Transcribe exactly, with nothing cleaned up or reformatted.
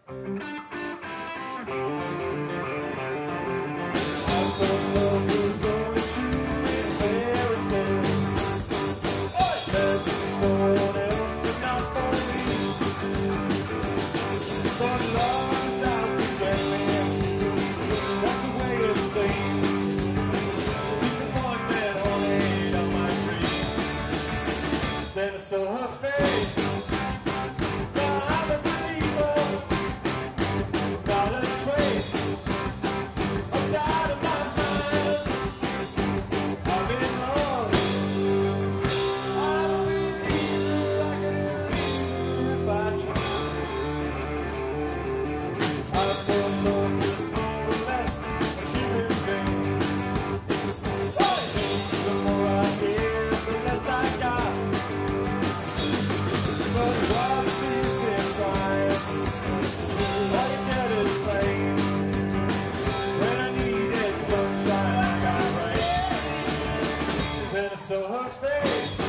Then I saw her face. Now I'm a believer. Not a trace of doubt in my mind. I'm in love. I don't believe I can if I try. I thought love was more or less a human being. The more I hear, the less I got. But what seems inside, all you get is pain. When I needed sunshine, I got rain. Then I saw her face.